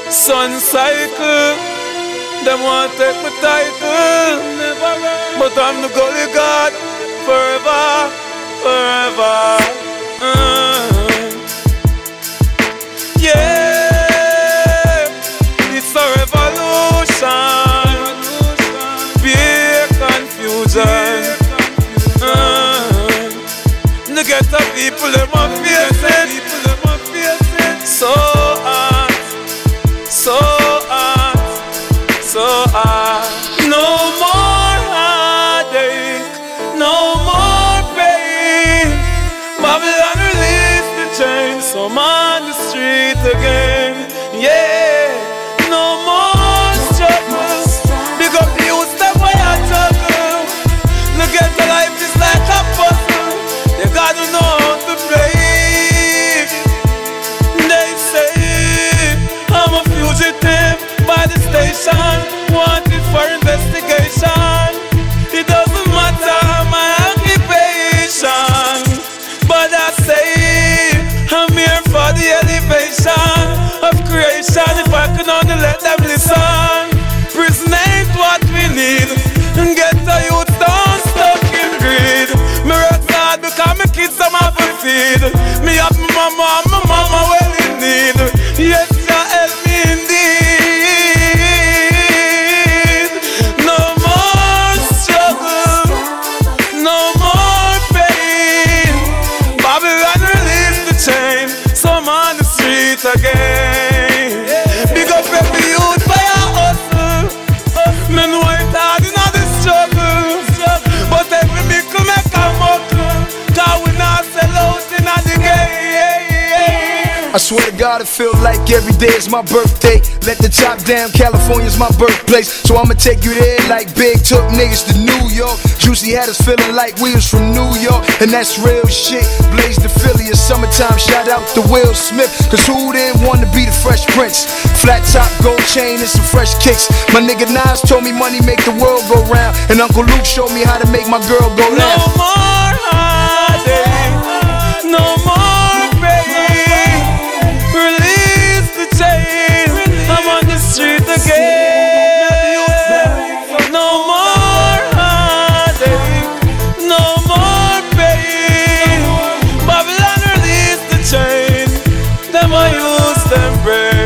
Sun cycle, them want take my title, but I'm the gully god forever, forever. Yeah, it's a revolution, pure confusion. The ghetto people, them are facing so hard, so hard, so hard. No more heartache, no more pain. Babylon release the chains, so I'm on the street again. Yeah, no more struggles. Big up the youth, step where I juggle. Look at the life is like a puzzle. You gotta know how to play. They say I'm a fugitive by the station, wanted for investigation. It doesn't matter my occupation, but I say I'm here for the elevation of creation. If I could only let them listen. Prison ain't what we need, and get the youth down stuck in greed. Me work hard because my kids I'm have to feed. Me have my mama and my mama well in need. Yes, you help me indeed. No more struggle, no more pain. Babylon release the chain, so I'm on the street again. Big up every youth by a hustle. Men work hard in all the struggle, but every mickle make a muckle, 'cause we not sell out in all the game. I swear to God, it feel like every day is my birthday. Let the top down, California's my birthplace. So I'ma take you there like Big took niggas to New York. Juicy had us feeling like we was from New York, and that's real shit. Blaze the Philly in summertime, shout out to Will Smith, 'cause who didn't want to be the Fresh Prince? Flat top, gold chain, and some fresh kicks. My nigga Nas told me money make the world go round, and Uncle Luke showed me how to make my girl go down. No more heartache, no more pain. Release the chain, I'm on the street again. No more heartache, no more pain. Babylon release the chain, them I use them brain.